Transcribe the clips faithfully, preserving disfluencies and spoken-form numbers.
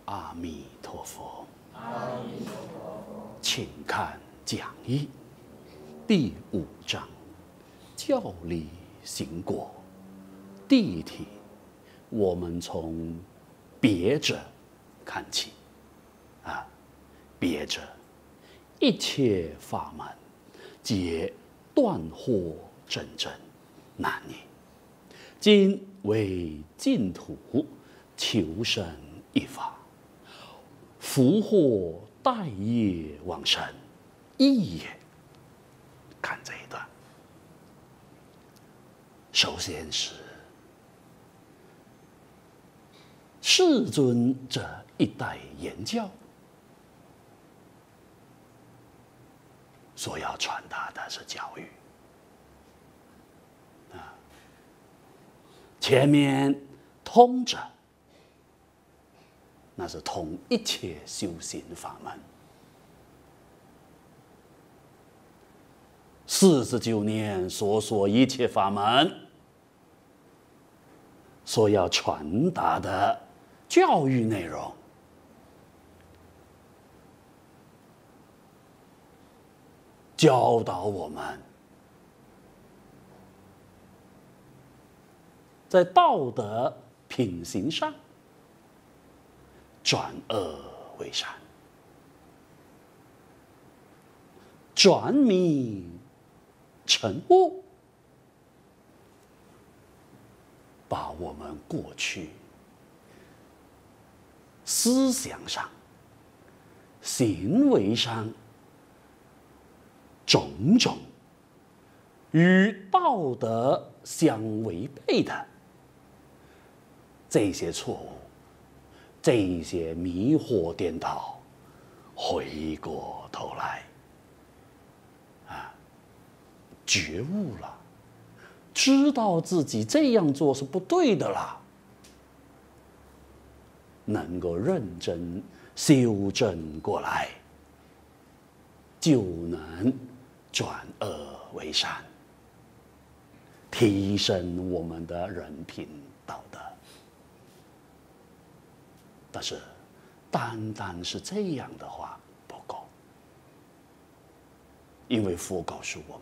阿弥陀佛。 阿弥陀佛。 请看讲义第五章：教理行果。第一题，我们从别者看起啊，别者一切法门，皆断惑真正难也。今为净土求生一法，福祸待业往生一也。看这一段，首先是世尊这一代言教所要传达的是教育啊，前面通着，那是通一切修行法门。四十九年所说一切法门，所要传达的教育内容，教导我们在道德品行上转恶为善，转迷成悟，把我们过去思想上、行为上种种与道德相违背的这些错误、这些迷惑颠倒，回过头来啊，觉悟了，知道自己这样做是不对的了，能够认真修正过来，就能转恶为善，提升我们的人品道德。但是，单单是这样的话不够，因为佛告诉我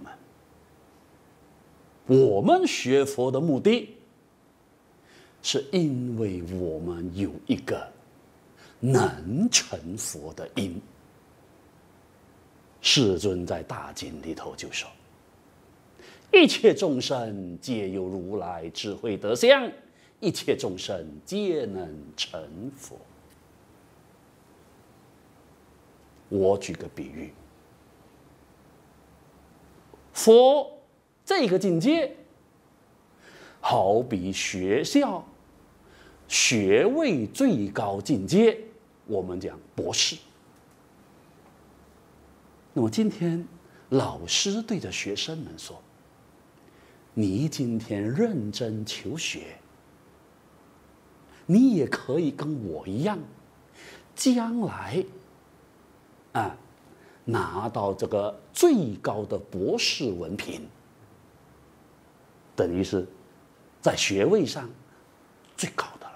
们，我们学佛的目的，是因为我们有一个能成佛的因。世尊在大经里头就说：“一切众生皆有如来智慧德相，一切众生皆能成佛。”我举个比喻，佛这个境界，好比学校学位最高境界，我们讲博士。那么今天老师对着学生们说：“你今天认真求学，你也可以跟我一样，将来啊拿到这个最高的博士文凭，等于是在学位上最高的了。”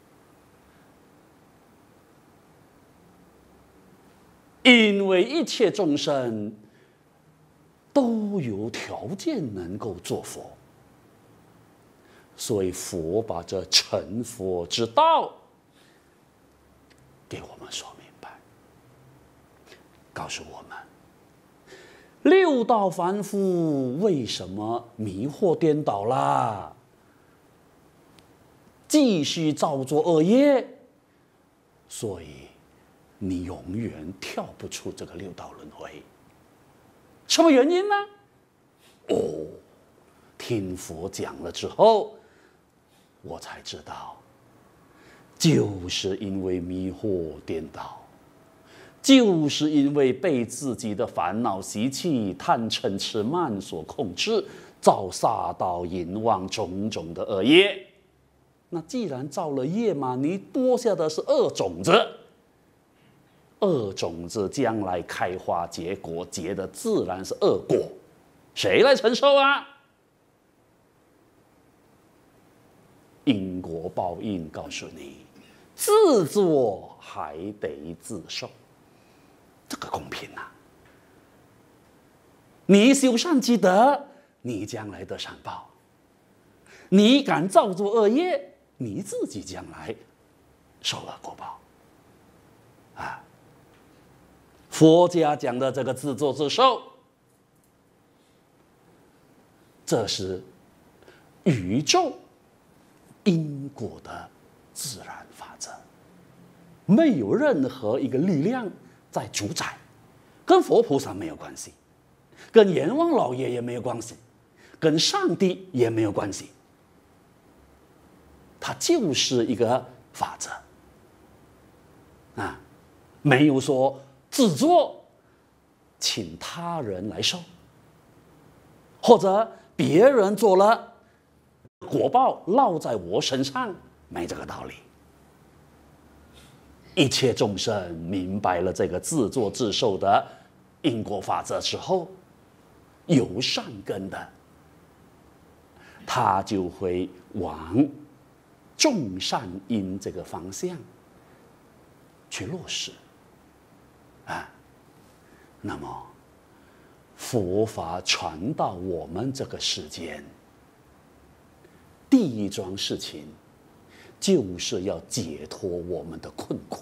因为一切众生都有条件能够做佛，所以佛把这成佛之道给我们说明白，告诉我们六道凡夫为什么迷惑颠倒啦，继续造作恶业，所以你永远跳不出这个六道轮回。什么原因呢？哦，听佛讲了之后，我才知道，就是因为迷惑颠倒，就是因为被自己的烦恼习气、贪嗔痴慢所控制，造杀盗淫妄种种的恶业。那既然造了业嘛，你播下的是恶种子。恶种子将来开花结果，结的自然是恶果，谁来承受啊？因果报应告诉你， 自作还得自受，这个公平啊！你修善积德，你将来得善报；你敢造作恶业，你自己将来受恶果报。啊，佛家讲的这个自作自受，这是宇宙因果的自然法则，没有任何一个力量在主宰，跟佛菩萨没有关系，跟阎王老爷也没有关系，跟上帝也没有关系，它就是一个法则啊，没有说自作请他人来受，或者别人做了果报落在我身上，没这个道理。一切众生明白了这个自作自受的因果法则之后，有善根的，他就会往种善因这个方向去落实啊。那么佛法传到我们这个世间，第一桩事情就是要解脱我们的困苦。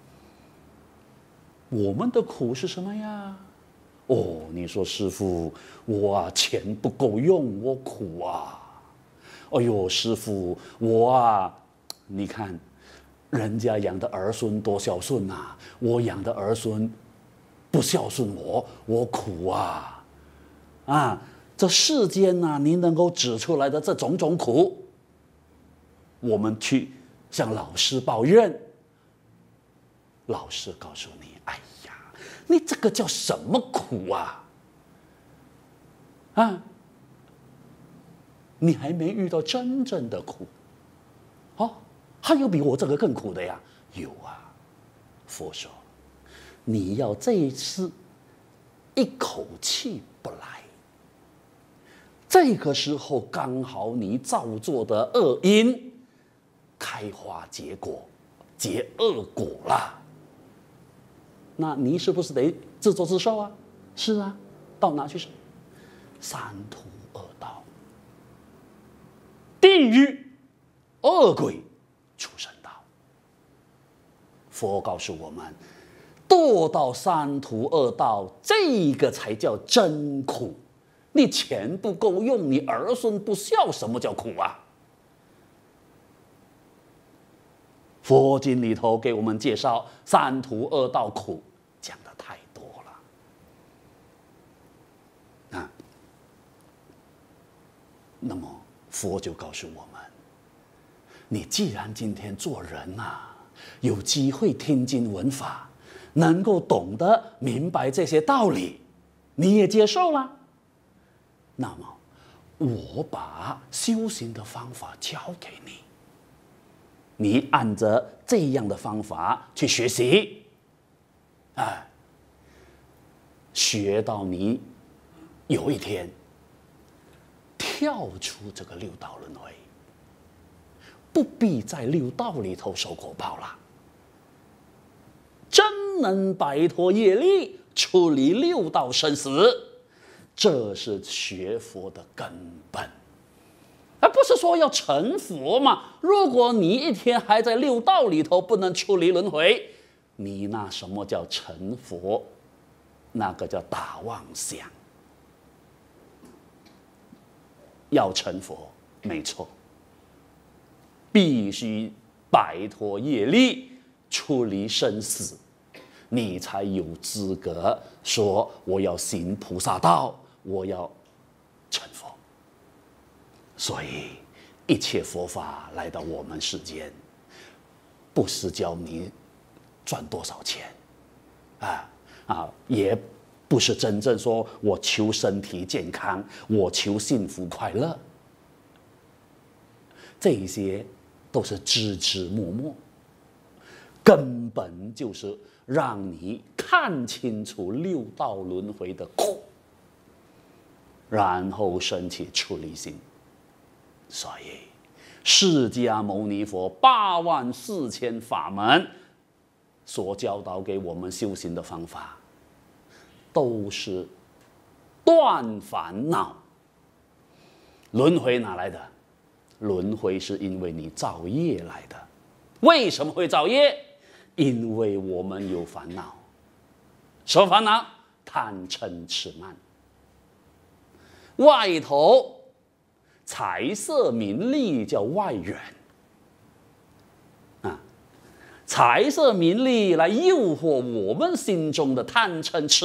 我们的苦是什么呀？哦，你说师父，我啊钱不够用，我苦啊。哎呦，师父，我啊，你看人家养的儿孙多孝顺呐、啊，我养的儿孙不孝顺我，我苦啊！啊，这世间呐、啊，你能够指出来的这种种苦，我们去向老师抱怨，老师告诉你，哎呀，你这个叫什么苦啊？啊，你还没遇到真正的苦，哦，还有比我这个更苦的呀？有啊，佛说，你要这一次一口气不来，这个时候刚好你造作的恶因开花结果，结恶果了。那你是不是得自作自受啊？是啊，到哪去受？三途恶道，地狱、恶鬼、畜生道。佛告诉我们，堕到三途恶道，这个才叫真苦。你钱不够用，你儿孙不孝，什么叫苦啊？佛经里头给我们介绍三途恶道苦，讲的太多了啊。那么佛就告诉我们，你既然今天做人呐、啊，有机会听经闻法，能够懂得明白这些道理，你也接受了，那么我把修行的方法教给你，你按着这样的方法去学习，哎，学到你有一天跳出这个六道轮回，不必在六道里头受果报了，真能摆脱业力，处理六道生死，这是学佛的根本。而不是说要成佛嘛？如果你一天还在六道里头不能处理轮回，你那什么叫成佛？那个叫大妄想。要成佛，没错，必须摆脱业力，处理生死，你才有资格说我要行菩萨道，我要成佛。所以，一切佛法来到我们世间，不是教你赚多少钱，啊啊，也不是真正说我求身体健康，我求幸福快乐，这些都是枝枝末末，根本就是让你看清楚六道轮回的苦，然后升起出离心。所以， 释迦牟尼佛八万四千法门所教导给我们修行的方法，都是断烦恼。轮回哪来的？轮回是因为你造业来的。为什么会造业？因为我们有烦恼。什么烦恼？贪嗔痴慢。外头财色名利叫外缘啊，财色名利来诱惑我们心中的贪嗔痴。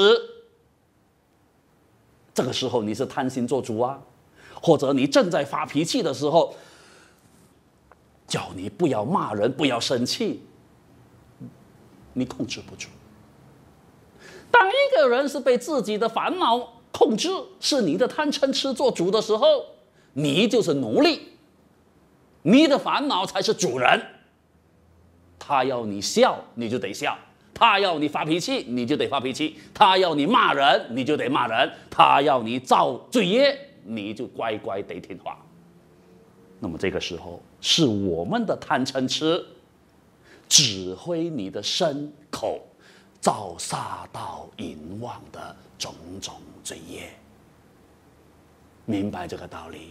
这个时候你是贪心做主啊，或者你正在发脾气的时候，叫你不要骂人，不要生气，你控制不住。当一个人是被自己的烦恼控制，是你的贪嗔痴做主的时候，你就是奴隶，你的烦恼才是主人。他要你笑，你就得笑；他要你发脾气，你就得发脾气；他要你骂人，你就得骂人；他要你造罪业，你就乖乖得听话。那么这个时候，是我们的贪嗔痴指挥你的身口造杀盗淫妄的种种罪业。明白这个道理？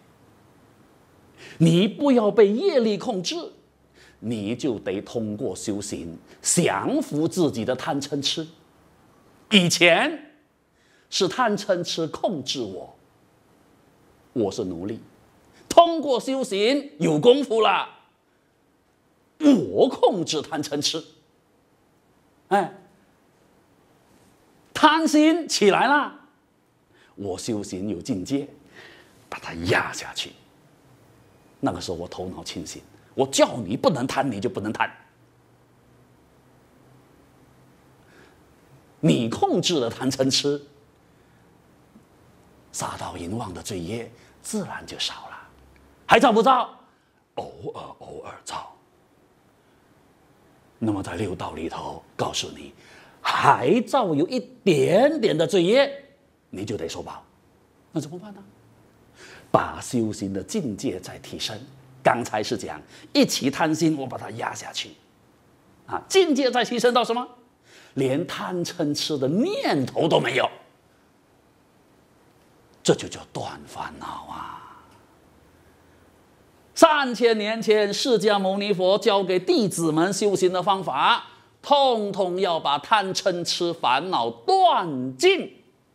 你不要被业力控制，你就得通过修行降服自己的贪嗔痴。以前是贪嗔痴控制我，我是奴隶。通过修行有功夫了，我控制贪嗔痴。哎，贪心起来了，我修行有境界，把它压下去。那个时候我头脑清醒，我叫你不能贪，你就不能贪。你控制了贪嗔痴，杀盗淫妄的罪业自然就少了。还造不造？偶尔偶尔造。那么在六道里头告诉你，还造有一点点的罪业，你就得受报。那怎么办呢？把修行的境界再提升。刚才是讲一起贪心，我把它压下去，啊，境界再提升到什么？连贪嗔痴的念头都没有，这就叫断烦恼啊！三千年前，释迦牟尼佛教给弟子们修行的方法，通通要把贪嗔痴烦恼断尽，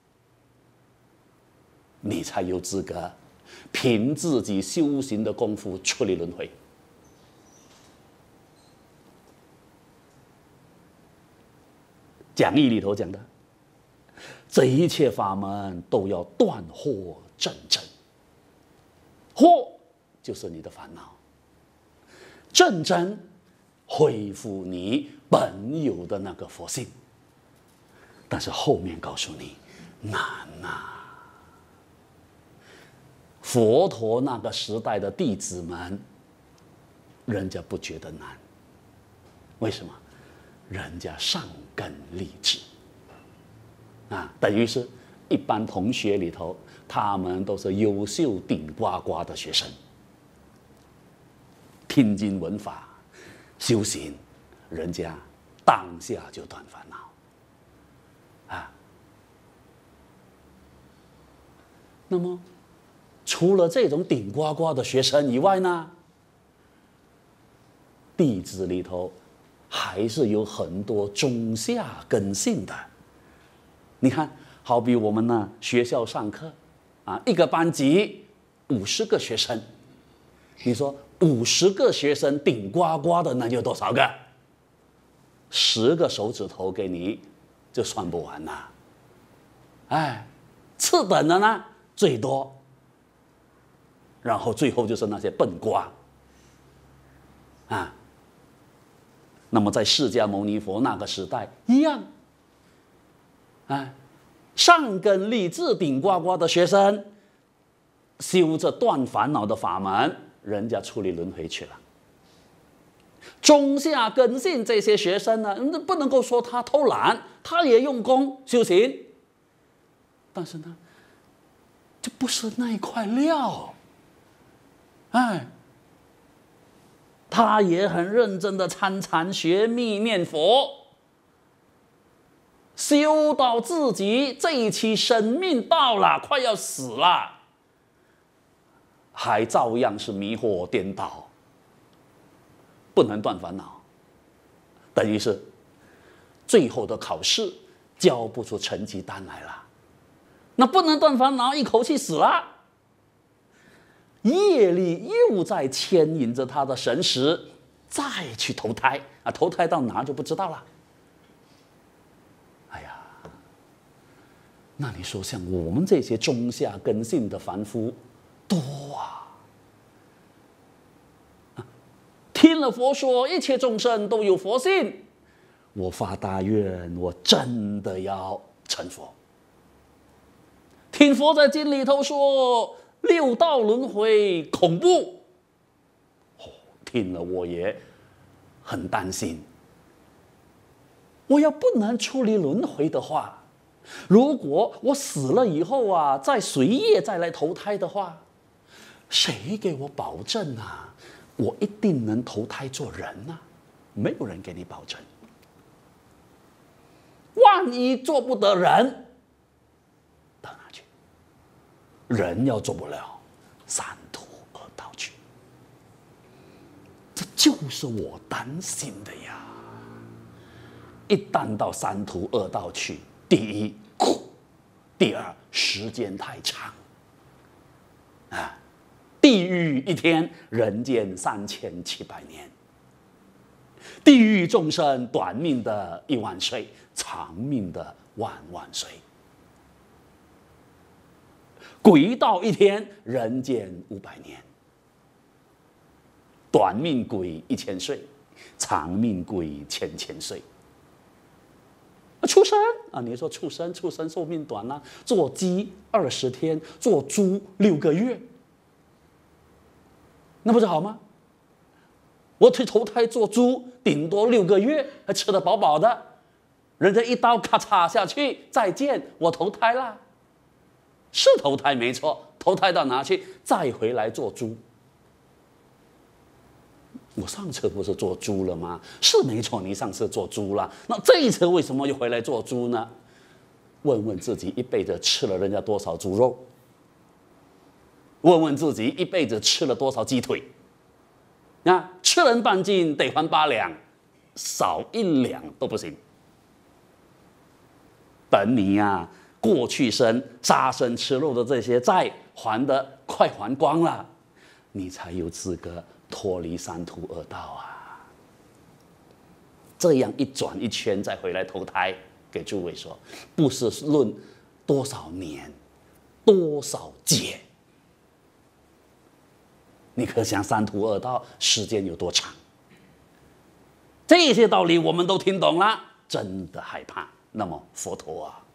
你才有资格凭自己修行的功夫出离轮回。讲义里头讲的，这一切法门都要断惑正真。惑就是你的烦恼，正真恢复你本有的那个佛性。但是后面告诉你难啊！佛陀那个时代的弟子们，人家不觉得难，为什么？人家上根立志啊，等于是一般同学里头，他们都是优秀顶呱呱的学生，听经闻法修行，人家当下就断烦恼啊。那么除了这种顶呱呱的学生以外呢，弟子里头还是有很多中下根性的。你看，好比我们呢学校上课啊，一个班级五十个学生，你说五十个学生顶呱呱的，那就多少个？十个手指头给你就算不完了。哎，次等的呢最多，然后最后就是那些笨瓜啊。那么在释迦牟尼佛那个时代一样，哎，上根立志顶呱呱的学生，修着断烦恼的法门，人家出离轮回去了。中下根性这些学生呢，不能够说他偷懒，他也用功修行，但是呢，这不是那一块料，哎， 他也很认真的参禅学密念佛，修到自己这一期生命到了，快要死了，还照样是迷惑颠倒，不能断烦恼，等于是最后的考试交不出成绩单来了，那不能断烦恼，一口气死了。业力又在牵引着他的神识，再去投胎啊，投胎到哪就不知道了。哎呀，那你说像我们这些中下根性的凡夫多啊！啊，听了佛说一切众生都有佛性，我发大愿，我真的要成佛。听佛在经里头说六道轮回恐怖，哦，听了我也很担心。我要不能处理轮回的话，如果我死了以后啊，再随业再来投胎的话，谁给我保证啊？我一定能投胎做人啊？没有人给你保证。万一做不得人，到哪去？人要做不了，三途恶道去。这就是我担心的呀。一旦到三途恶道去，第一苦，第二时间太长，啊，地狱一天，人间三千七百年。地狱众生短命的一万岁，长命的万万岁。鬼道一天，人间五百年。短命鬼一千岁，长命鬼千千岁。畜生啊，你说畜生，畜生寿命短啊，做鸡二十天，做猪六个月，那不是好吗？我去投胎做猪，顶多六个月，还吃得饱饱的，人家一刀咔嚓下去，再见，我投胎了，是投胎没错，投胎到哪去？再回来做猪。我上次不是做猪了吗？是没错，你上次做猪了，那这一次为什么又回来做猪呢？问问自己一辈子吃了人家多少猪肉，问问自己一辈子吃了多少鸡腿。啊，吃人半斤得还八两，少一两都不行。等你呀、啊，过去生杀生吃肉的这些债还得快还光了，你才有资格脱离三途恶道啊！这样一转一圈再回来投胎，给诸位说，不是论多少年、多少劫，你可想三途恶道时间有多长？这些道理我们都听懂了，真的害怕。那么佛陀啊，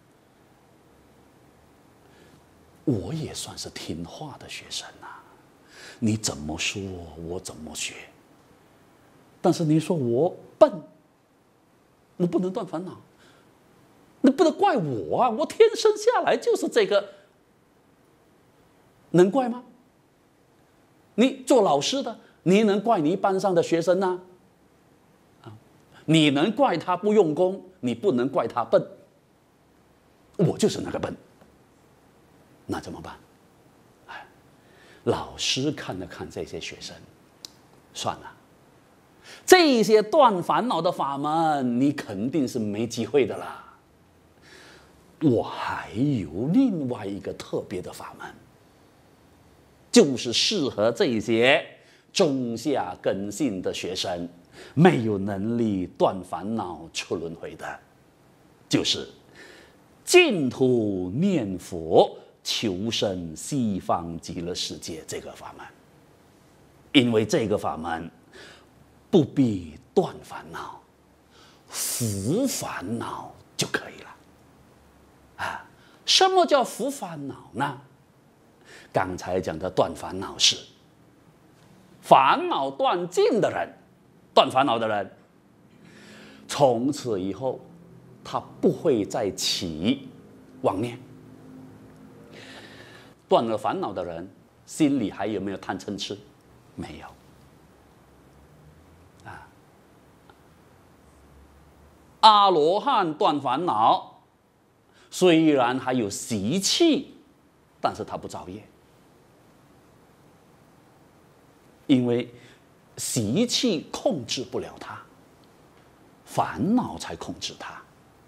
我也算是听话的学生啊，你怎么说我怎么学。但是你说我笨，我不能断烦恼，你不能怪我啊，我天生下来就是这个，能怪吗？你做老师的，你能怪你班上的学生呢？啊，你能怪他不用功，你不能怪他笨。我就是那个笨，那怎么办？哎，老师看了看这些学生，算了，这些断烦恼的法门，你肯定是没机会的啦。我还有另外一个特别的法门。就是适合这些中下根性的学生，没有能力断烦恼出轮回的，就是净土念佛求生西方极乐世界这个法门。因为这个法门不必断烦恼，伏烦恼就可以了。啊，什么叫伏烦恼呢？刚才讲的断烦恼是烦恼断尽的人，断烦恼的人，从此以后他不会再起妄念。断了烦恼的人，心里还有没有贪嗔痴？没有。 阿罗汉断烦恼，虽然还有习气，但是他不造业，因为习气控制不了他，烦恼才控制他，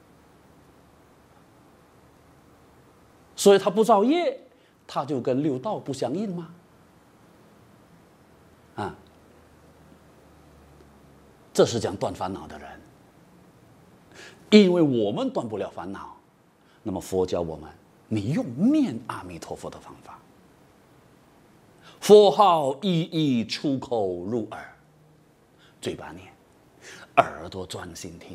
所以他不造业，他就跟六道不相应吗？啊，这是讲断烦恼的人。因为我们断不了烦恼，那么佛教我们，你用念阿弥陀佛的方法，佛号一一出口入耳，嘴巴念，耳朵专心听，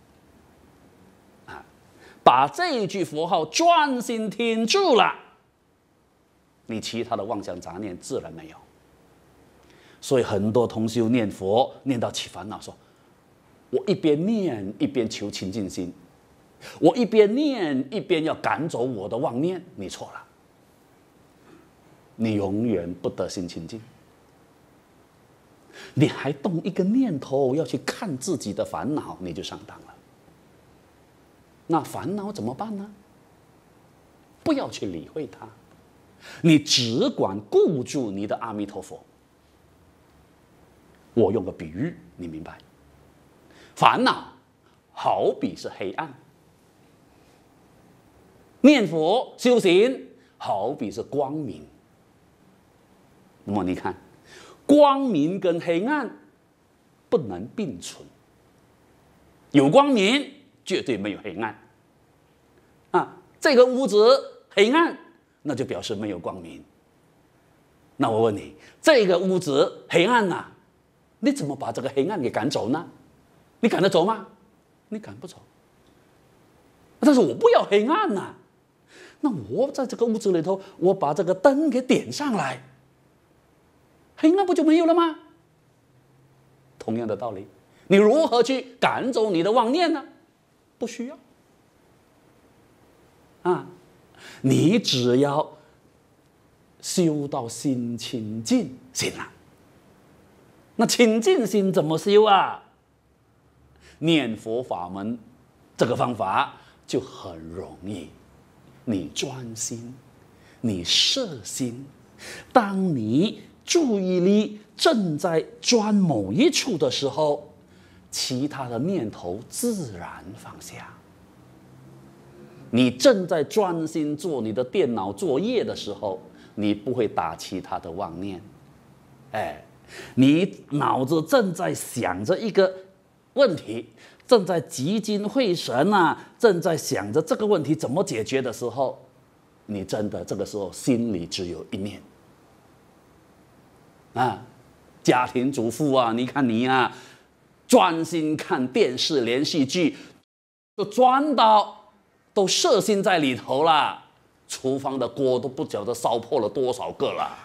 啊，把这一句佛号专心听住了，你其他的妄想杂念自然没有。所以很多同修念佛念到起烦恼，说我一边念一边求清净心，我一边念一边要赶走我的妄念，你错了，你永远不得心清净。你还动一个念头要去看自己的烦恼，你就上当了。那烦恼怎么办呢？不要去理会它，你只管顾住你的阿弥陀佛。我用个比喻，你明白？烦恼好比是黑暗，念佛修行好比是光明。那么你看，光明跟黑暗不能并存，有光明绝对没有黑暗。啊，这个屋子黑暗，那就表示没有光明。那我问你，这个屋子黑暗呐、啊，你怎么把这个黑暗给赶走呢？你赶得走吗？你赶不走。但是我不要黑暗呐、啊，那我在这个屋子里头，我把这个灯给点上来，黑暗不就没有了吗？同样的道理，你如何去赶走你的妄念呢？不需要。啊，你只要修到心清净行了。那清净心怎么修啊？念佛法门这个方法就很容易，你专心，你摄心，当你注意力正在专某一处的时候，其他的念头自然放下。你正在专心做你的电脑作业的时候，你不会打其他的妄念，哎，你脑子正在想着一个问题，正在集精会神啊，正在想着这个问题怎么解决的时候，你真的这个时候心里只有一念啊。家庭主妇啊，你看你啊，专心看电视连续剧，就专到都摄心在里头了，厨房的锅都不晓得烧破了多少个了。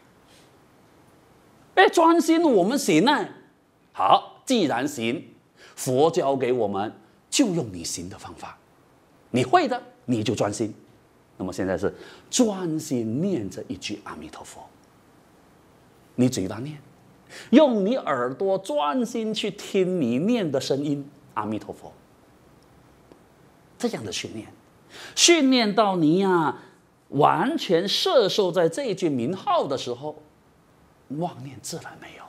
哎，专心我们行呢。好，既然行，佛教给我们就用你行的方法，你会的你就专心。那么现在是专心念着一句阿弥陀佛，你嘴巴念，用你耳朵专心去听你念的声音，阿弥陀佛。这样的训练，训练到你呀、啊，完全摄受在这一句名号的时候，妄念自然没有。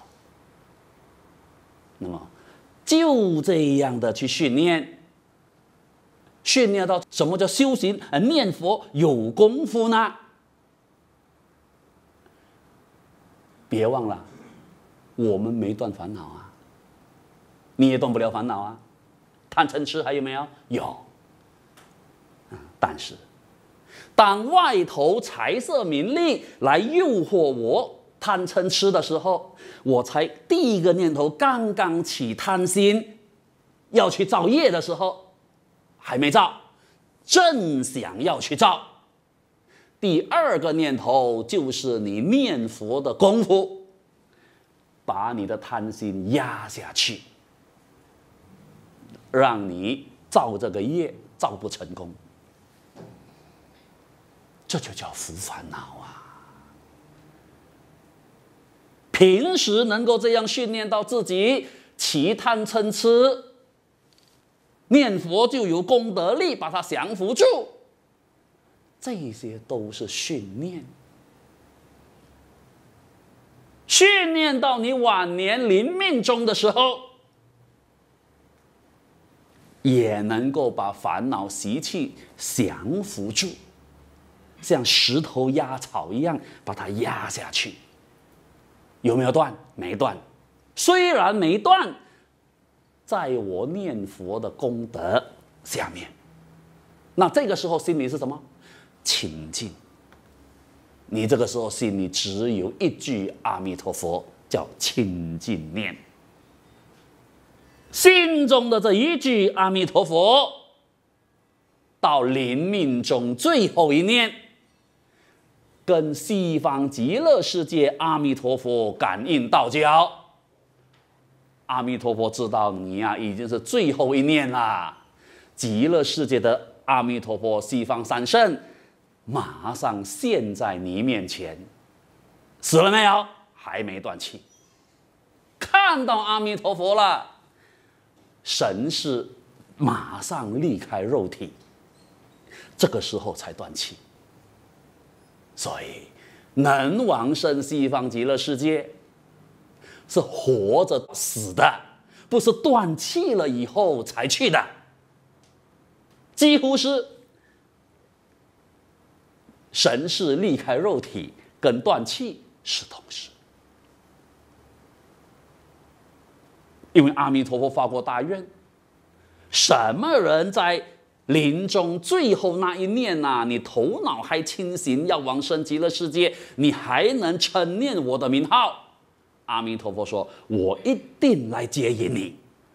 那么就这样的去训练，训练到什么叫修行？呃，念佛有功夫呢？别忘了，我们没断烦恼啊，你也断不了烦恼啊。贪嗔痴还有没有？有。但是，当外头财色名利来诱惑我贪嗔痴的时候，我才第一个念头刚刚起贪心，要去造业的时候，还没造，正想要去造。第二个念头就是你念佛的功夫，把你的贪心压下去，让你造这个业造不成功。这就叫伏烦恼啊！平时能够这样训练到自己起贪嗔痴， 念佛就有功德力把它降服住，这些都是训练。训练到你晚年临命终的时候，也能够把烦恼习气降服住，像石头压草一样把它压下去。有没有断？没断。虽然没断，在我念佛的功德下面，那这个时候心里是什么？清净。你这个时候心里只有一句阿弥陀佛，叫清净念。心中的这一句阿弥陀佛，到临命中最后一念，跟西方极乐世界阿弥陀佛感应道交。阿弥陀佛知道你呀、啊，已经是最后一念啦。极乐世界的阿弥陀佛，西方三圣马上现在你面前，死了没有？还没断气。看到阿弥陀佛了，神是马上离开肉体，这个时候才断气。所以能往生西方极乐世界，是活着死的，不是断气了以后才去的，几乎是神识离开肉体跟断气是同时。因为阿弥陀佛发过大愿，什么人在临终最后那一念啊，你头脑还清醒，要往生极乐世界，你还能称念我的名号，阿弥陀佛说，我一定来接引你。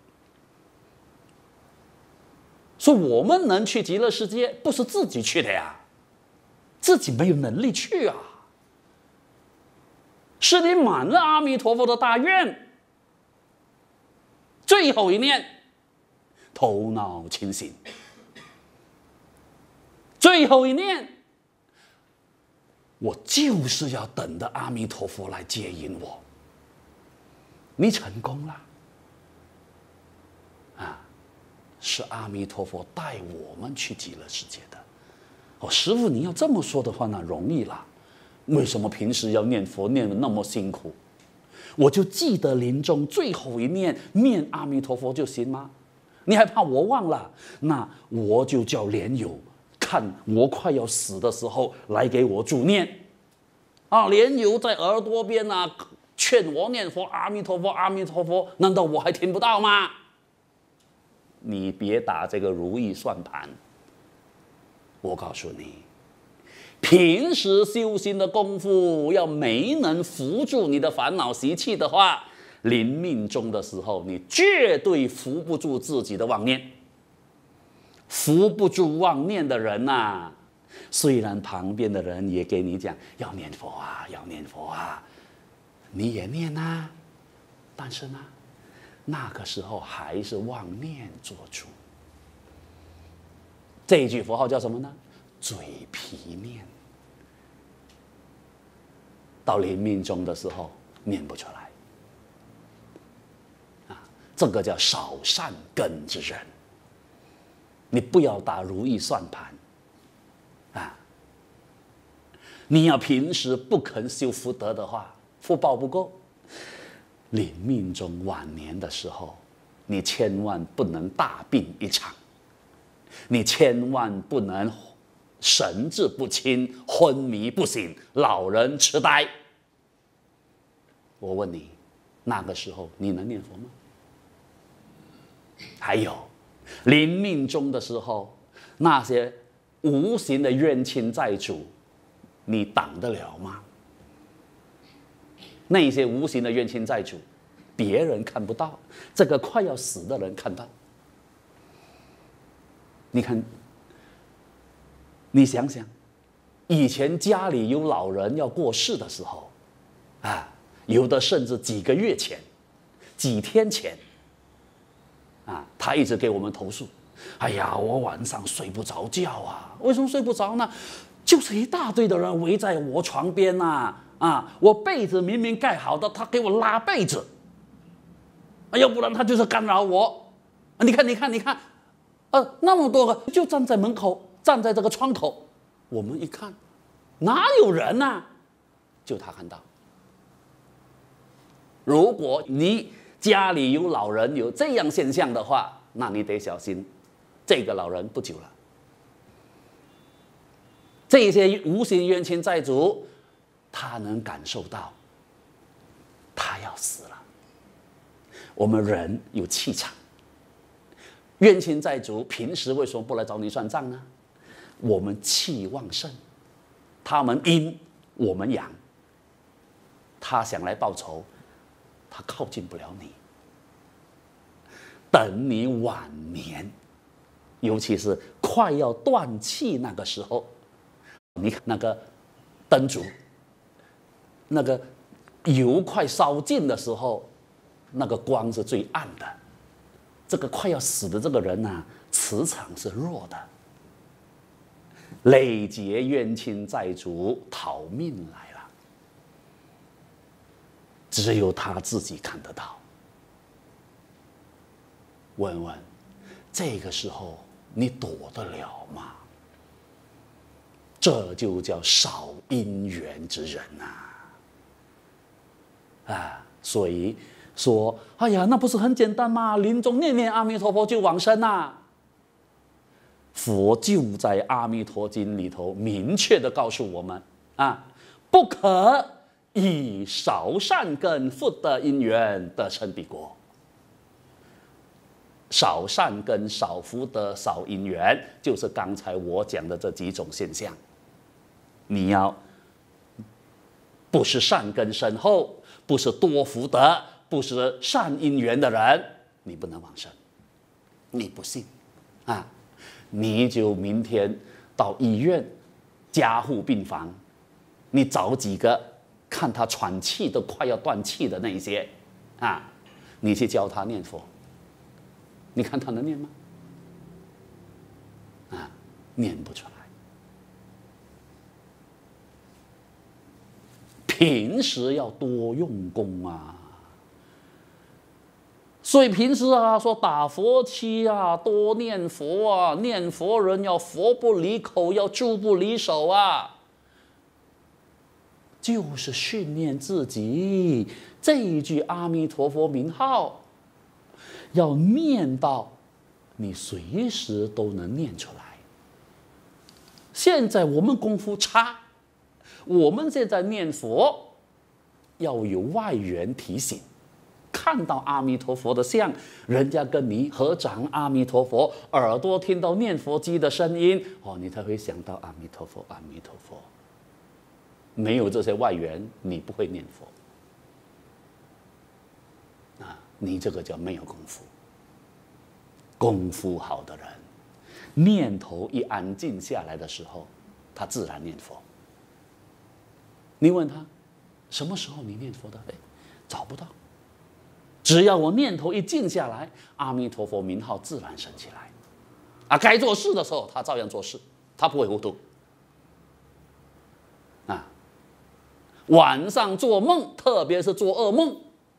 说我们能去极乐世界，不是自己去的呀，自己没有能力去啊，是你满了阿弥陀佛的大愿，最后一念头脑清醒，最后一念我就是要等着阿弥陀佛来接引我，你成功了啊！是阿弥陀佛带我们去极乐世界的。哦，师父，你要这么说的话，那容易啦。为什么平时要念佛念得那么辛苦？我就记得临终最后一念念阿弥陀佛就行吗？你还怕我忘了？那我就叫莲友看我快要死的时候来给我助念啊！莲友在耳朵边啊劝我念佛，阿弥陀佛，阿弥陀佛，难道我还听不到吗？你别打这个如意算盘。我告诉你，平时修行的功夫要没能扶住你的烦恼习气的话，临命终的时候，你绝对扶不住自己的妄念。扶不住妄念的人呐、啊，虽然旁边的人也给你讲要念佛啊，要念佛啊，你也念啊，但是呢，那个时候还是妄念做主。这一句佛号叫什么呢？嘴皮念。到临命终的时候念不出来，啊，这个叫少善根之人。你不要打如意算盘，啊，你要平时不肯修福德的话，福报不够，临命终晚年的时候，你千万不能大病一场，你千万不能神志不清、昏迷不醒、老人痴呆。我问你，那个时候你能念佛吗？还有，临命终的时候，那些无形的冤亲债主，你挡得了吗？那些无形的冤亲债主，别人看不到，这个快要死的人看到。你看，你想想，以前家里有老人要过世的时候，啊，有的甚至几个月前、几天前，啊，他一直给我们投诉，哎呀，我晚上睡不着觉啊，为什么睡不着呢？就是一大堆的人围在我床边呐，啊，我被子明明盖好的，他给我拉被子，要不然他就是干扰我。你看，你看，你看， 呃，那么多个就站在门口，站在这个窗口，我们一看，哪有人呐、啊？就他看到。如果你家里有老人有这样现象的话，那你得小心，这个老人不久了。这些无形冤亲债主，他能感受到，他要死了。我们人有气场，冤亲债主平时为什么不来找你算账呢？我们气旺盛，他们阴，我们阳。他想来报仇，他靠近不了你。等你晚年，尤其是快要断气那个时候，你看那个灯烛，那个油快烧尽的时候，那个光是最暗的。这个快要死的这个人啊，磁场是弱的，累劫冤亲债主讨命来了，只有他自己看得到。问问，这个时候你躲得了吗？这就叫少因缘之人呐、啊！啊，所以说，哎呀，那不是很简单吗？临终念念阿弥陀佛就往生呐、佛就在《阿弥陀经》里头明确的告诉我们啊，不可以少善根福德因缘得成彼国。少善根、少福德、少因缘，就是刚才我讲的这几种现象。你要不是善根深厚，不是多福德，不是善因缘的人，你不能往生。你不信啊，你就明天到医院加护病房，你找几个看他喘气都快要断气的那些啊，你去教他念佛，你看他能念吗？啊，念不出来。平时要多用功啊，所以平时啊说打佛七啊，多念佛啊，念佛人要佛不离口，要住不离手啊，就是训练自己这一句阿弥陀佛名号，要念到你随时都能念出来。现在我们功夫差。我们现在念佛要有外缘提醒，看到阿弥陀佛的像，人家跟你合掌阿弥陀佛，耳朵听到念佛机的声音，哦，你才会想到阿弥陀佛，阿弥陀佛。没有这些外缘，你不会念佛啊，你这个叫没有功夫。功夫好的人，念头一安静下来的时候，他自然念佛。你问他什么时候你念佛的？哎，找不到。只要我念头一静下来，阿弥陀佛名号自然升起来。啊，该做事的时候他照样做事，他不会糊涂。啊，晚上做梦，特别是做噩梦，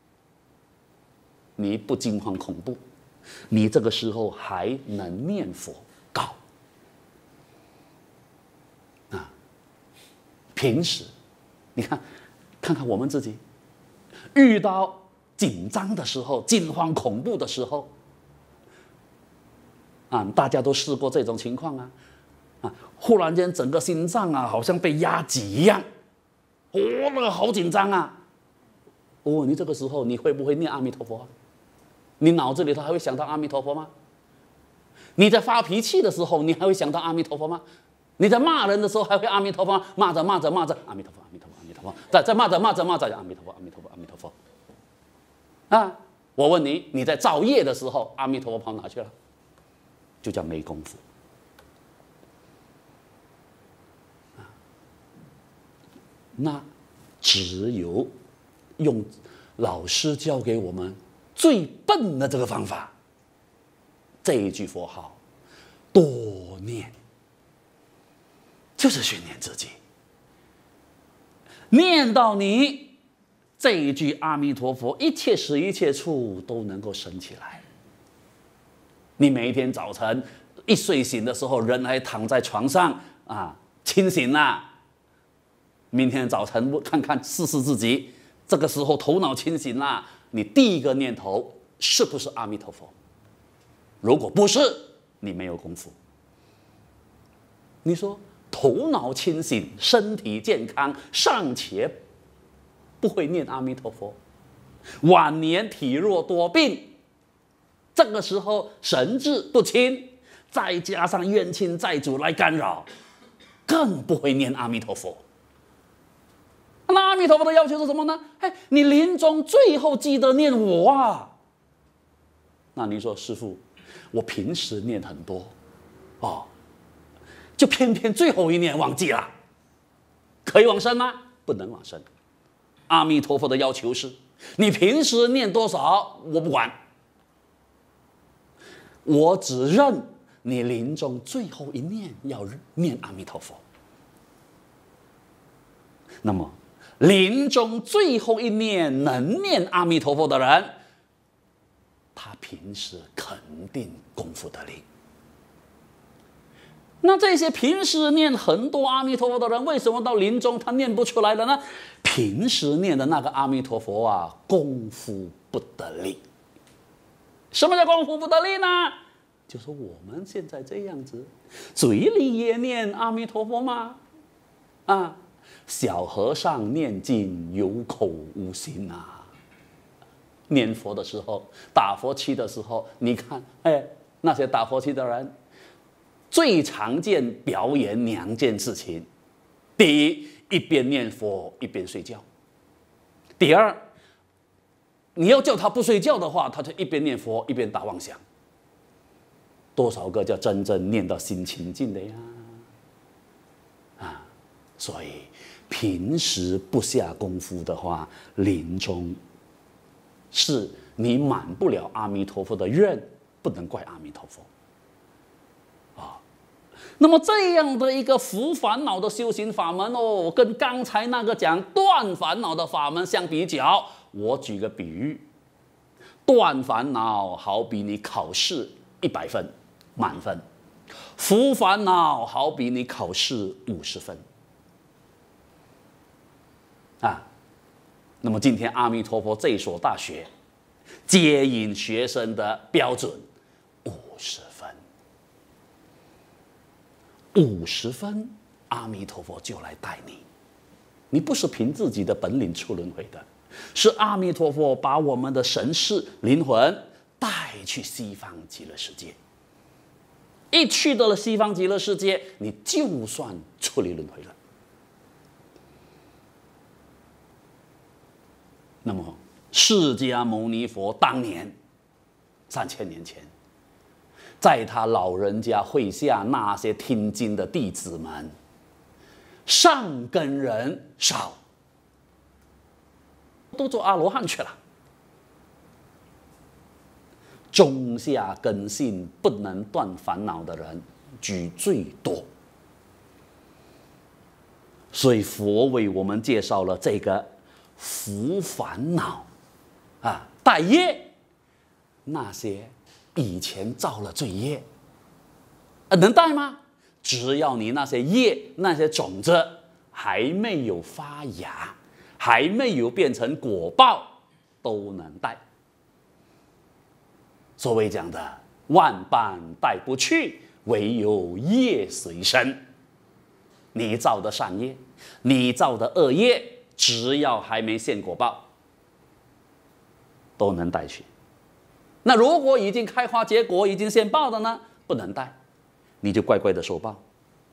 你不惊慌恐怖，你这个时候还能念佛高。啊，平时。你看，看看我们自己，遇到紧张的时候、惊慌恐怖的时候，啊，大家都试过这种情况啊，啊，忽然间整个心脏啊，好像被压挤一样，哦，那个好紧张啊！哦，你这个时候你会不会念阿弥陀佛？你脑子里头还会想到阿弥陀佛吗？你在发脾气的时候，你还会想到阿弥陀佛吗？你在骂人的时候还会阿弥陀佛吗？骂着骂着骂着阿弥陀佛，阿弥陀佛。再再骂着骂着骂着，阿弥陀佛，阿弥陀佛，阿弥陀佛。啊，我问你，你在造业的时候，阿弥陀佛跑哪去了？就叫没功夫。啊，那只有用老师教给我们最笨的这个方法，这一句佛号，多念，就是训练自己。念到你这一句阿弥陀佛，一切时一切处都能够升起来。你每一天早晨一睡醒的时候，人还躺在床上啊，清醒啦。明天早晨看看试试自己，这个时候头脑清醒啦，你第一个念头是不是阿弥陀佛？如果不是，你没有功夫。你说头脑清醒、身体健康，尚且不会念阿弥陀佛，晚年体弱多病，这个时候神志不清，再加上冤亲债主来干扰，更不会念阿弥陀佛。那阿弥陀佛的要求是什么呢？哎，你临终最后记得念我啊。那你说师父，我平时念很多，哦，就偏偏最后一念忘记了，可以往生吗？不能往生。阿弥陀佛的要求是，你平时念多少我不管，我只认你临终最后一念要念阿弥陀佛。那么临终最后一念能念阿弥陀佛的人，他平时肯定功夫得力。那这些平时念很多阿弥陀佛的人，为什么到临终他念不出来了呢？平时念的那个阿弥陀佛啊，功夫不得力。什么叫功夫不得力呢？就是我们现在这样子，嘴里也念阿弥陀佛吗？啊，小和尚念经有口无心啊。念佛的时候，打佛七的时候，你看，哎，那些打佛七的人，最常见表演两件事情：第一，一边念佛一边睡觉；第二，你要叫他不睡觉的话，他就一边念佛一边打妄想。多少个叫真正念到心清净的呀？啊，所以平时不下功夫的话，临终是你满不了阿弥陀佛的愿，不能怪阿弥陀佛。啊，那么这样的一个伏烦恼的修行法门哦，跟刚才那个讲断烦恼的法门相比较，我举个比喻，断烦恼好比你考试一百分满分，伏烦恼好比你考试五十分。啊，那么今天阿弥陀佛这所大学接引学生的标准五十分，五十分，阿弥陀佛就来带你。你不是凭自己的本领出轮回的，是阿弥陀佛把我们的神识灵魂带去西方极乐世界。一去到了西方极乐世界，你就算出离轮回了。那么释迦牟尼佛当年三千年前，在他老人家会下那些听经的弟子们，上根人少，都做阿罗汉去了。中下根性不能断烦恼的人居最多，所以佛为我们介绍了这个伏烦恼啊，带业，那些以前造了罪业，啊，能带吗？只要你那些业、那些种子还没有发芽，还没有变成果报，都能带。所谓讲的万般带不去，唯有业随身。你造的善业，你造的恶业，只要还没现果报，都能带去。那如果已经开花结果，已经现报的呢，不能带，你就乖乖的受报。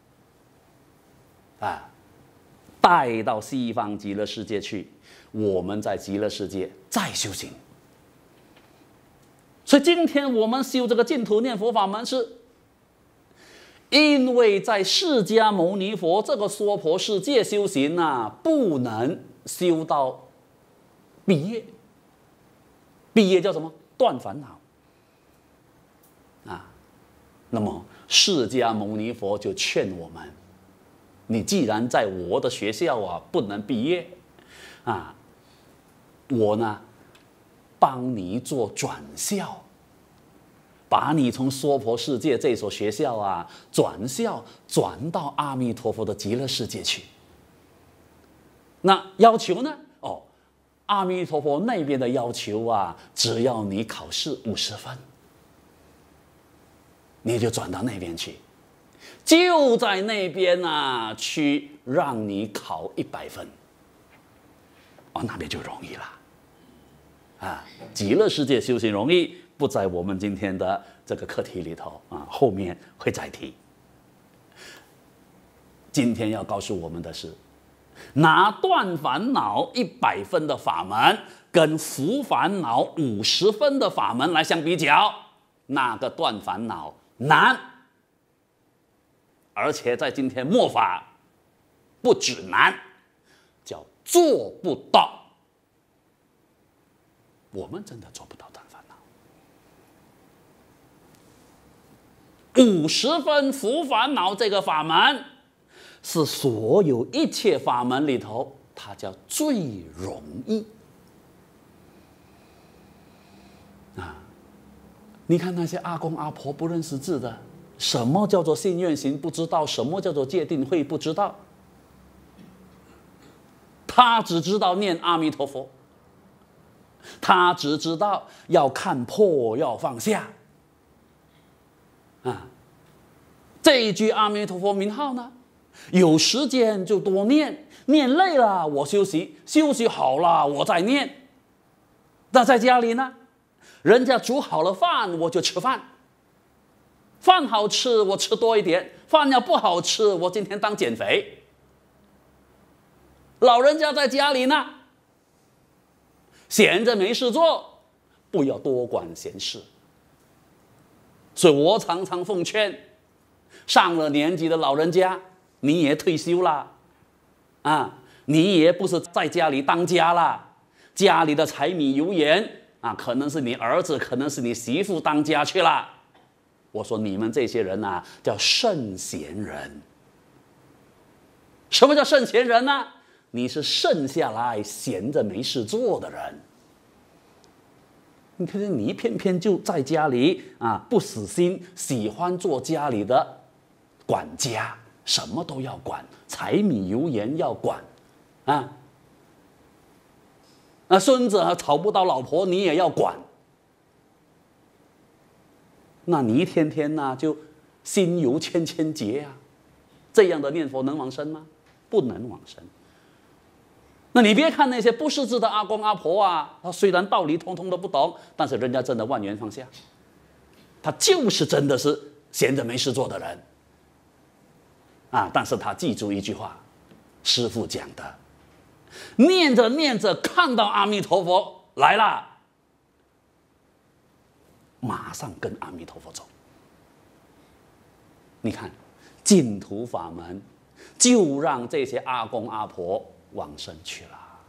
啊，带到西方极乐世界去，我们在极乐世界再修行。所以今天我们修这个净土念佛法门，是因为在释迦牟尼佛这个娑婆世界修行啊，不能修到毕业。毕业叫什么？断烦恼啊。那么释迦牟尼佛就劝我们：你既然在我的学校啊不能毕业啊，我呢帮你做转校， 把你从娑婆世界这所学校啊转校转到阿弥陀佛的极乐世界去。那要求呢？哦，阿弥陀佛那边的要求啊，只要你考试五十分，你就转到那边去，就在那边啊去让你考一百分，哦，那边就容易了。啊，极乐世界修行容易，不在我们今天的这个课题里头啊，后面会再提。今天要告诉我们的是，拿断烦恼一百分的法门跟伏烦恼五十分的法门来相比较，那个断烦恼难，而且在今天末法不止难，叫做不到。我们真的做不到断烦恼。五十分伏烦恼这个法门，是所有一切法门里头，它叫最容易。啊，你看那些阿公阿婆不认识字的，什么叫做信愿行不知道，什么叫做戒定慧不知道，他只知道念阿弥陀佛。他只知道要看破，要放下。啊，这一句阿弥陀佛名号呢，有时间就多念，念累了我休息，休息好了我再念。那在家里呢，人家煮好了饭我就吃饭，饭好吃我吃多一点，饭要不好吃我今天当减肥。老人家在家里呢，闲着没事做，不要多管闲事。所以我常常奉劝，上了年纪的老人家，你也退休了，啊，你也不是在家里当家了，家里的柴米油盐啊，可能是你儿子，可能是你媳妇当家去了。我说你们这些人啊，叫圣贤人。什么叫圣贤人呢？你是剩下来闲着没事做的人。你看你偏偏就在家里啊，不死心，喜欢做家里的管家，什么都要管，柴米油盐要管，啊，那孙子讨不到老婆你也要管，那你一天天呢、啊、就心有千千结啊，这样的念佛能往生吗？不能往生。那你别看那些不识字的阿公阿婆啊，他虽然道理通通都不懂，但是人家真的万缘放下，他就是真的是闲着没事做的人啊。但是他记住一句话，师父讲的，念着念着看到阿弥陀佛来了，马上跟阿弥陀佛走。你看净土法门就让这些阿公阿婆往生去了。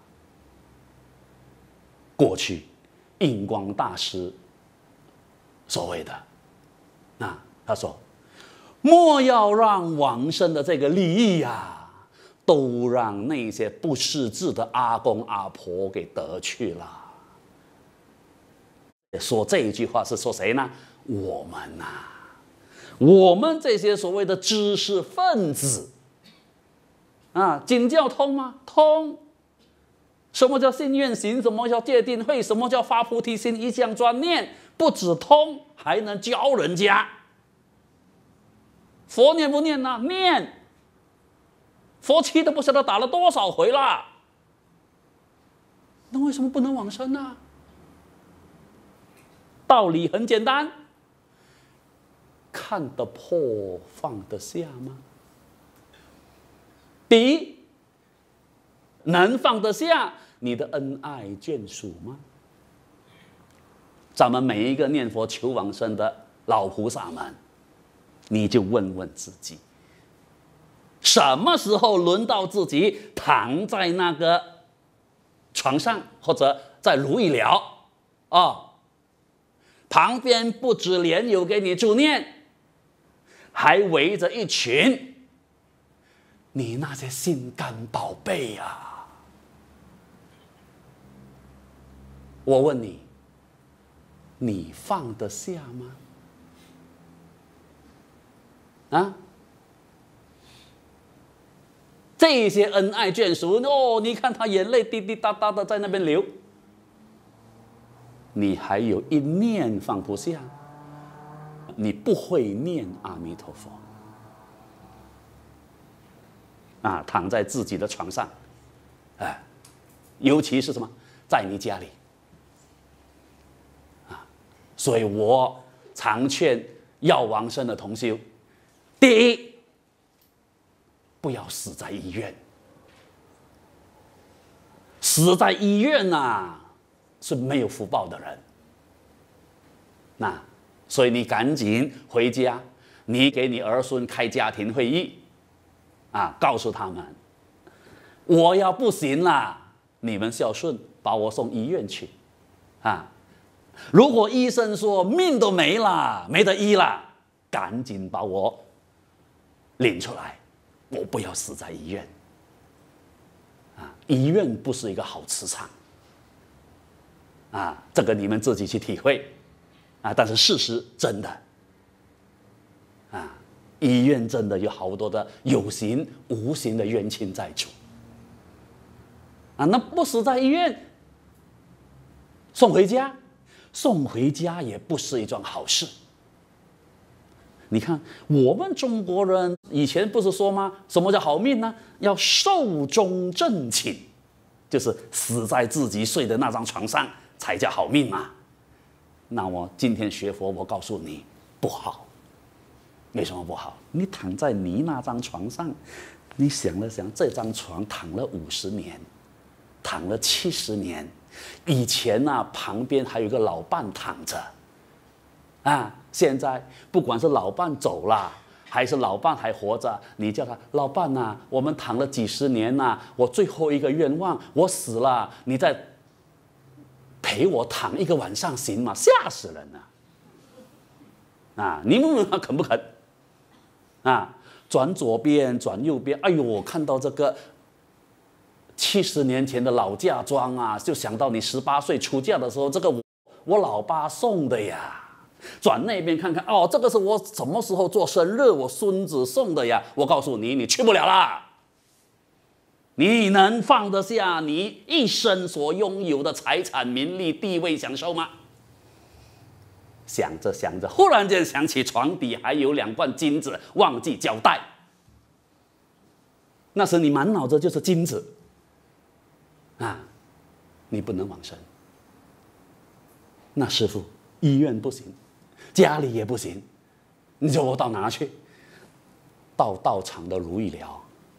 过去印光大师所谓的啊，他说莫要让往生的这个利益啊，都让那些不识字的阿公阿婆给得去了。说这一句话是说谁呢？我们呐、啊，我们这些所谓的知识分子啊，经教通吗？通。什么叫信愿行？什么叫戒定慧？什么叫发菩提心？一向专念，不止通，还能教人家。佛念不念呢？念。佛七都不晓得打了多少回了，那为什么不能往生呢？道理很简单，看得破，放得下吗？第一，能放得下你的恩爱眷属吗？咱们每一个念佛求往生的老菩萨们，你就问问自己，什么时候轮到自己躺在那个床上，或者在如意寮啊、哦，旁边不止莲友给你助念，还围着一群你那些心肝宝贝啊！我问你，你放得下吗？ 啊，这些恩爱眷属哦，你看他眼泪滴滴答答的在那边流，你还有一念放不下，你不会念阿弥陀佛啊，躺在自己的床上，哎，尤其是什么，在你家里啊，所以我常劝要往生的同修，第一，不要死在医院，死在医院呐、啊。是没有福报的人，那所以你赶紧回家，你给你儿孙开家庭会议，啊，告诉他们，我要不行啦，你们孝顺，把我送医院去，啊，如果医生说命都没了，没得医了，赶紧把我领出来，我不要死在医院，啊，医院不是一个好磁场。啊，这个你们自己去体会，啊，但是事实真的，啊，医院真的有好多的有形无形的冤亲债主，啊，那不死在医院，送回家，送回家也不是一桩好事。你看，我们中国人以前不是说吗？什么叫好命呢？要寿终正寝，就是死在自己睡的那张床上。才叫好命嘛？那我今天学佛，我告诉你不好。为什么不好？你躺在你那张床上，你想了想，这张床躺了五十年，躺了七十年，以前啊，旁边还有个老伴躺着，啊，现在不管是老伴走了，还是老伴还活着，你叫他老伴呐、啊，我们躺了几十年呐、啊，我最后一个愿望，我死了，你再陪我躺一个晚上行吗？吓死人了！啊，你问问他肯不肯？啊，转左边，转右边，哎呦，我看到这个七十年前的老嫁妆啊，就想到你十八岁出嫁的时候，这个我我老爸送的呀。转那边看看，哦，这个是我什么时候做生日，我孙子送的呀。我告诉你，你去不了啦。你能放得下你一生所拥有的财产、名利、地位、享受吗？想着想着，忽然间想起床底还有两罐金子，忘记交代。那时你满脑子就是金子，啊，你不能往生。那师父，医院不行，家里也不行，你叫我到哪去？到道场的如意疗。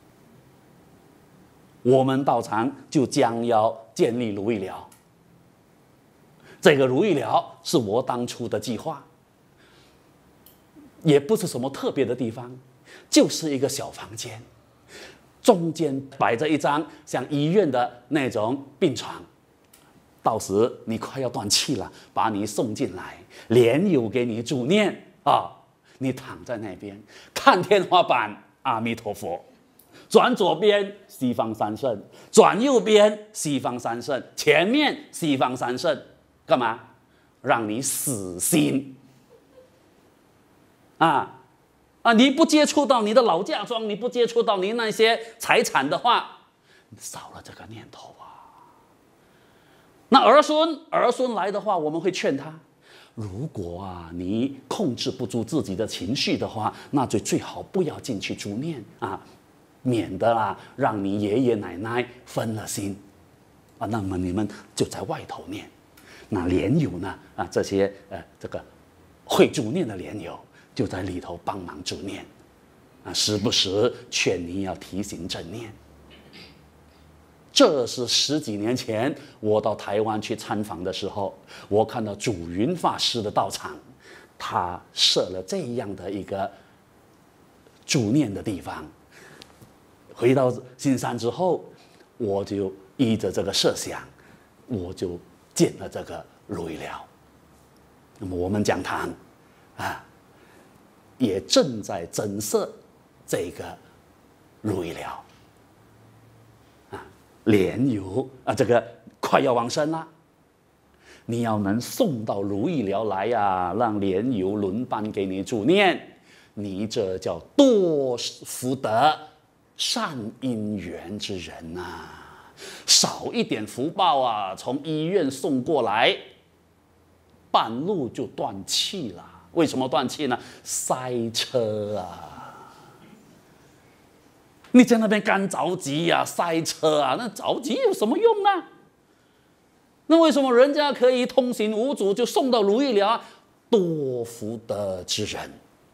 我们道场就将要建立如意疗，这个如意疗是我当初的计划，也不是什么特别的地方，就是一个小房间，中间摆着一张像医院的那种病床，到时你快要断气了，把你送进来，莲友给你助念啊，你躺在那边看天花板，阿弥陀佛。转左边西方三圣，转右边西方三圣，前面西方三圣，干嘛？让你死心啊啊！你不接触到你的老嫁妆，你不接触到你那些财产的话，你少了这个念头啊。那儿孙儿孙来的话，我们会劝他，如果啊你控制不住自己的情绪的话，那就最好不要进去助念啊。免得啊，让你爷爷奶奶分了心，啊，那么你们就在外头念。那莲友呢？啊，这些呃，这个会助念的莲友就在里头帮忙助念，啊，时不时劝你要提醒正念。这是十几年前我到台湾去参访的时候，我看到祖云法师的道场，他设了这样的一个助念的地方。回到新山之后，我就依着这个设想，我就建了这个如意疗。那么我们讲堂啊，也正在增设这个如意疗啊，莲友啊，这个快要往生了，你要能送到如意疗来呀、啊，让莲友轮班给你助念， 你这叫多福德、善因缘之人啊！少一点福报啊，从医院送过来，半路就断气了。为什么断气呢？塞车啊！你在那边干着急呀、啊，塞车啊，那着急有什么用啊？那为什么人家可以通行无阻就送到如意了？多福德之人。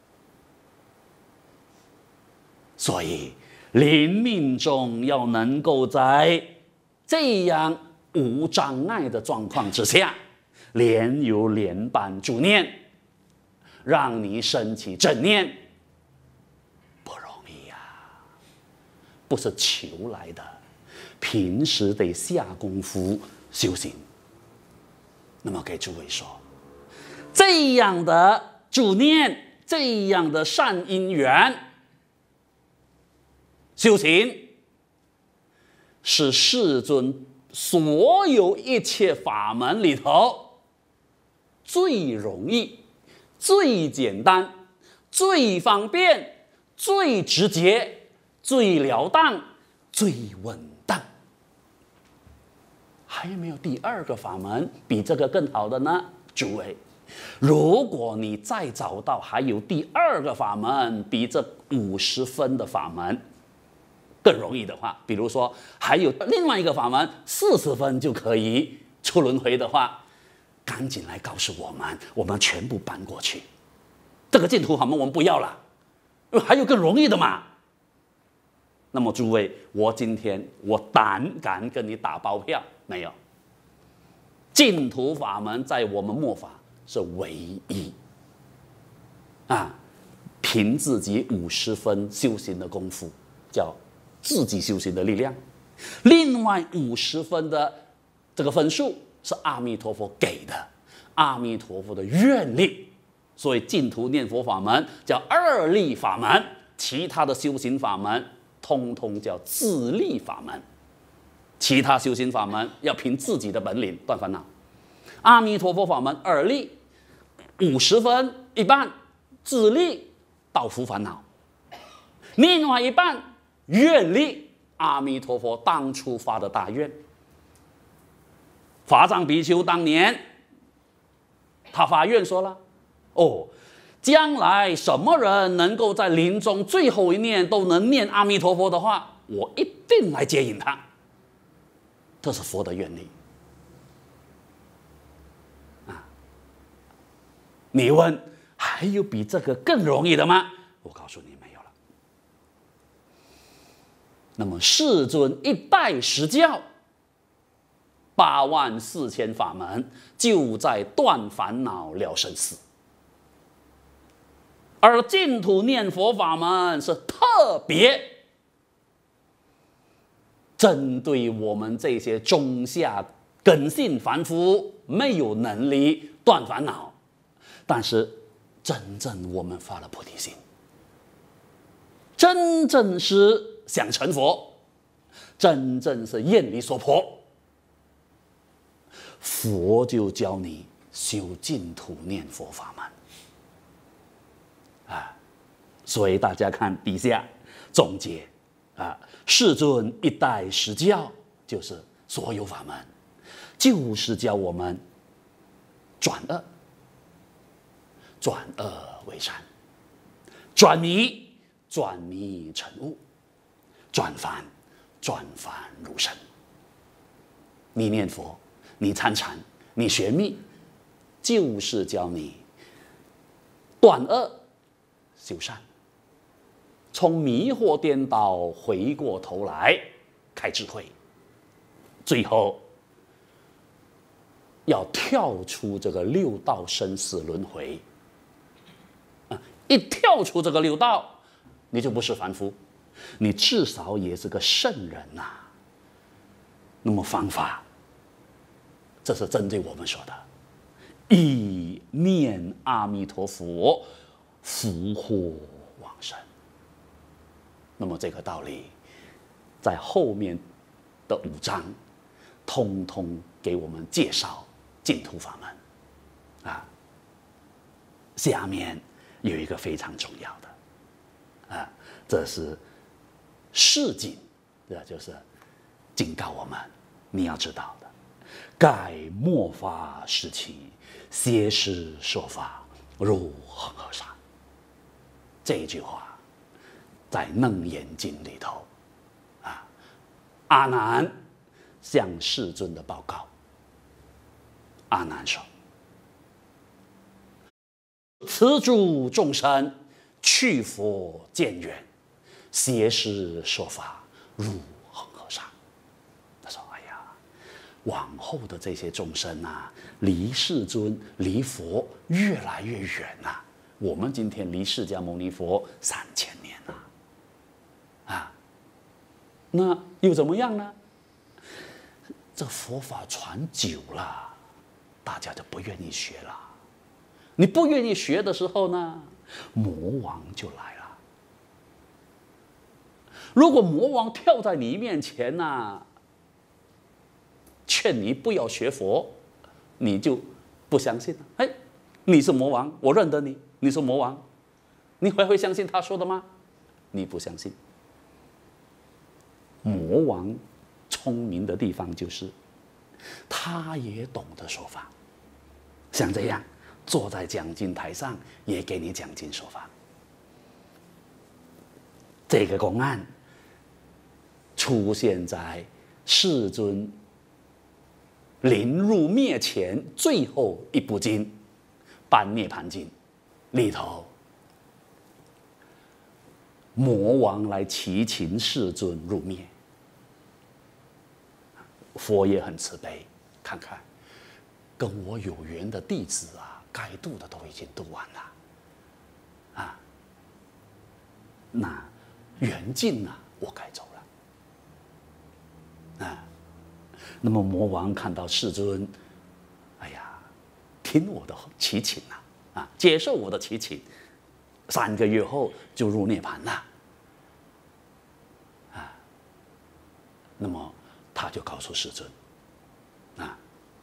所以临命中要能够在这样无障碍的状况之下，连有连般助念，让你升起正念，不容易呀、啊，不是求来的，平时得下功夫修行。那么给诸位说，这样的助念，这样的善因缘修行，是世尊所有一切法门里头最容易、最简单、最方便、最直接、最了当、最稳当。还有没有第二个法门比这个更好的呢？诸位，如果你再找到还有第二个法门比这五十分的法门更容易的话，比如说还有另外一个法门四十分就可以出轮回的话，赶紧来告诉我们，我们全部搬过去。这个净土法门我们不要了，还有更容易的嘛。那么诸位，我今天我胆敢跟你打包票，没有，净土法门在我们末法是唯一啊，凭自己五十分修行的功夫，叫自己修行的力量，另外五十分的这个分数是阿弥陀佛给的，阿弥陀佛的愿力，所以净土念佛法门叫二力法门，其他的修行法门通通叫自力法门，其他修行法门要凭自己的本领断烦恼。阿弥陀佛法门二力，五十分一半自力倒伏烦恼，另外一半愿力，阿弥陀佛当初发的大愿。法藏比丘当年他发愿说了，哦，将来什么人能够在临终最后一念都能念阿弥陀佛的话，我一定来接引他。这是佛的愿力啊！你问还有比这个更容易的吗？我告诉你没有了。那么世尊一代实教八万四千法门，就在断烦恼了生死。而净土念佛法门是特别针对我们这些中下根性凡夫，没有能力断烦恼，但是真正我们发了菩提心，真正是想成佛，真正是愿力所迫，佛就教你修净土念佛法门。啊，所以大家看底下总结啊，世尊一代实教，就是所有法门，就是教我们转恶，转恶为善，转迷，转迷成悟，转凡，转凡入圣。你念佛，你参禅，你学密，就是教你断恶修善，从迷惑颠倒回过头来开智慧，最后要跳出这个六道生死轮回。啊，一跳出这个六道，你就不是凡夫，你至少也是个圣人呐、啊。那么方法，这是针对我们说的，以念阿弥陀佛，福祸往生。那么这个道理，在后面的五章，通通给我们介绍净土法门。啊，下面有一个非常重要的， 这是示警，这就是警告我们，你要知道的，盖末法时期，邪师说法如恒河沙。这一句话在《楞严经》里头啊，阿难向世尊的报告。阿难说：“此诸众生去佛渐远，邪师说法如恒河沙。”他说：“哎呀，往后的这些众生啊，离世尊、离佛越来越远呐、啊。我们今天离释迦牟尼佛三千年了、啊，啊，那又怎么样呢？这佛法传久了，大家就不愿意学了。你不愿意学的时候呢，魔王就来了。如果魔王跳在你面前呢、啊，劝你不要学佛，你就不相信了。哎，你是魔王，我认得你。你是魔王，你还会相信他说的吗？你不相信。魔王聪明的地方就是，他也懂得说法，像这样坐在讲经台上也给你讲经说法。这个公案出现在世尊临入灭前最后一部经《般涅盘经》里头，魔王来祈请世尊入灭，佛也很慈悲，看看跟我有缘的弟子啊，该度的都已经度完了，啊，那缘尽啊，我该走了，啊，那么魔王看到世尊，哎呀，听我的祈请啊。啊，接受我的祈请，三个月后就入涅槃了。啊，那么他就告诉世尊，啊，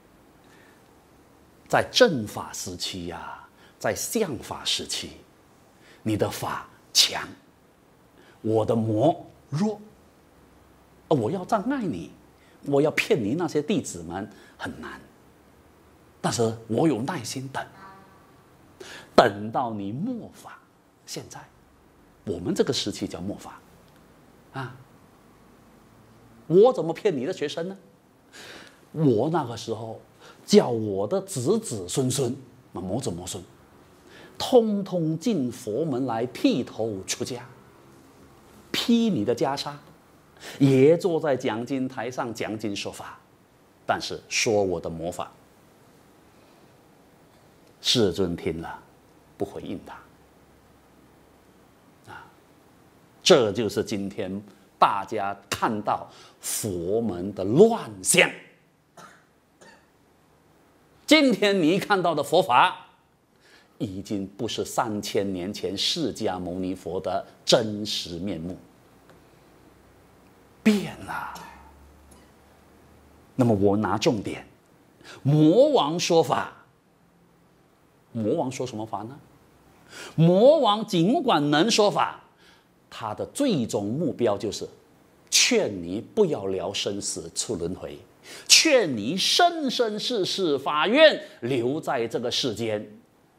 在正法时期呀、啊，在相法时期，你的法强，我的魔弱。我要障碍你，我要骗你那些弟子们很难，但是我有耐心等。等到你末法，现在我们这个时期叫末法，啊，我怎么骗你的学生呢？我那个时候叫我的子子孙孙，魔子魔孙，通通进佛门来剃头出家，披你的袈裟，也坐在讲经台上讲经说法，但是说我的魔法。世尊听了，不回应他。啊，这就是今天大家看到佛门的乱象。今天你看到的佛法，已经不是三千年前释迦牟尼佛的真实面目，变了。那么我拿重点，魔王说法。魔王说什么法呢？魔王尽管能说法，他的最终目标就是劝你不要聊生死出轮回，劝你生生世世发愿留在这个世间。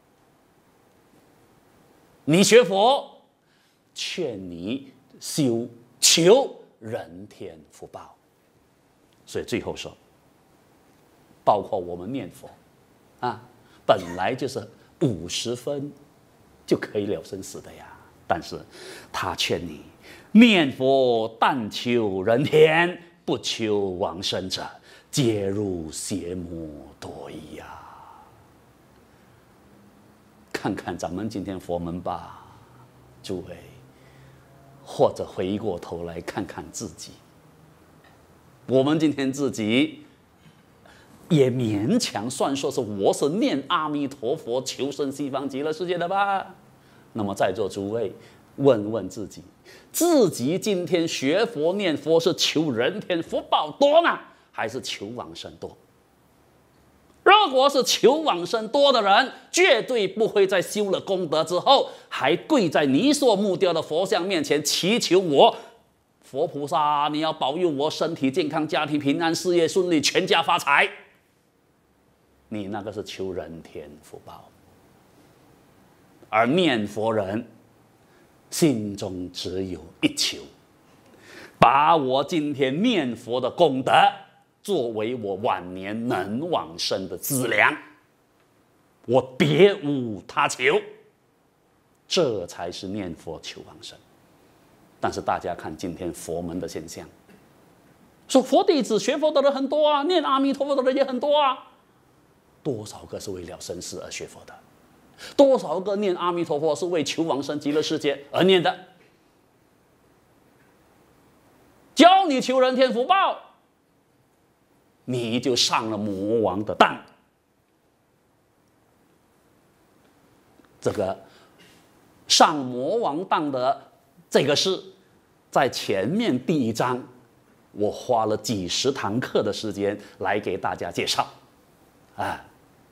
你学佛，劝你修求人天福报。所以最后说，包括我们念佛啊，本来就是五十分就可以了生死的呀，但是他劝你念佛但求人天，不求往生者，皆入邪魔多疑呀。看看咱们今天佛门吧，诸位，或者回过头来看看自己，我们今天自己也勉强算说是我是念阿弥陀佛求生西方极乐世界的吧。那么在座诸位，问问自己，自己今天学佛念佛是求人天福报多呢，还是求往生多？ 如果是求往生多的人，绝对不会在修了功德之后，还跪在你所木雕的佛像面前祈求我，佛菩萨，你要保佑我身体健康、家庭平安、事业顺利、全家发财。你那个是求人天福报，而念佛人心中只有一求，把我今天念佛的功德作为我晚年能往生的资粮，我别无他求，这才是念佛求往生。但是大家看今天佛门的现象，说佛弟子学佛的人很多啊，念阿弥陀佛的人也很多啊，多少个是为了生死而学佛的？多少个念阿弥陀佛是为求往生极乐世界而念的？教你求人天福报，你就上了魔王的当。这个上魔王当的这个事，在前面第一章，我花了几十堂课的时间来给大家介绍，啊，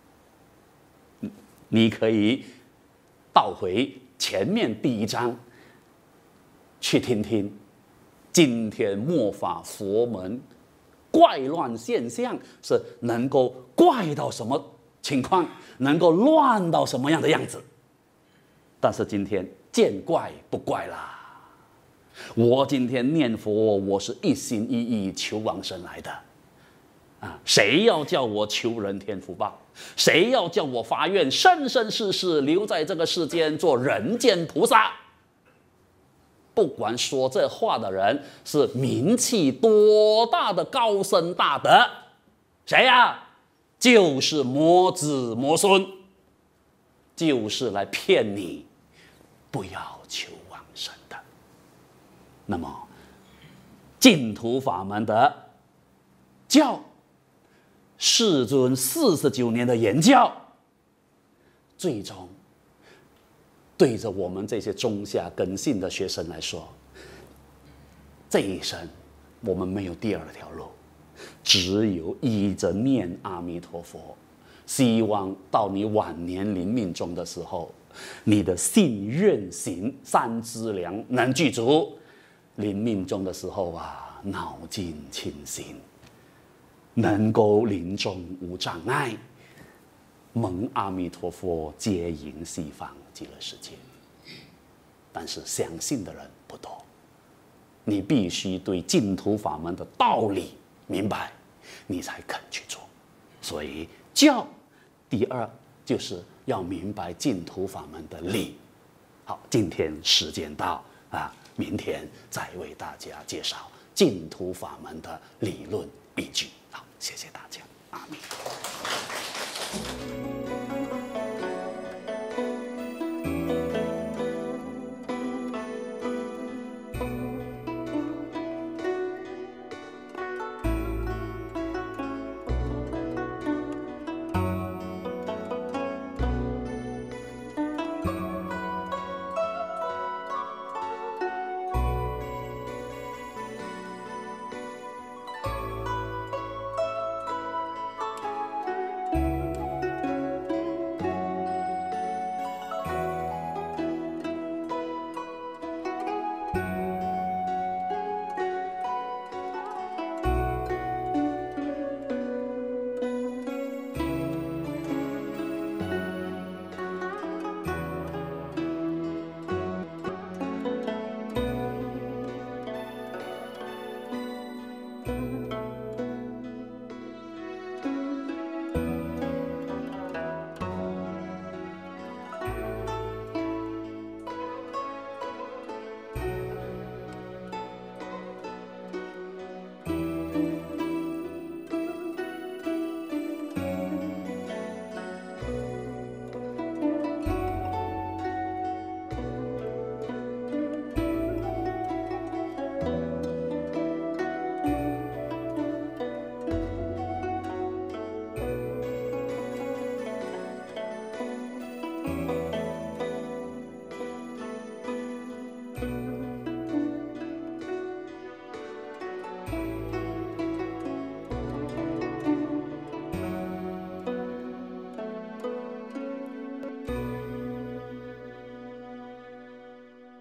你可以倒回前面第一章去听听，今天末法佛门怪乱现象是能够怪到什么情况，能够乱到什么样的样子。但是今天见怪不怪啦，我今天念佛，我是一心一意求往生来的啊！谁要叫我求人天福报，谁要叫我发愿生生世世留在这个世间做人间菩萨，不管说这话的人是名气多大的高僧大德，谁呀？就是魔子魔孙，就是来骗你不要求往生的。那么净土法门的教，世尊四十九年的言教，最终对着我们这些中下根性的学生来说，这一生我们没有第二条路，只有依着念阿弥陀佛，希望到你晚年临命终的时候，你的信愿行三资粮能具足，临命终的时候啊，脑筋清醒，能够临终无障碍，蒙阿弥陀佛接引西方极乐世界。但是相信的人不多，你必须对净土法门的道理明白，你才肯去做。所以教第二就是要明白净土法门的理。好，今天时间到啊，明天再为大家介绍净土法门的理论依据。好，谢谢大家，阿弥陀佛。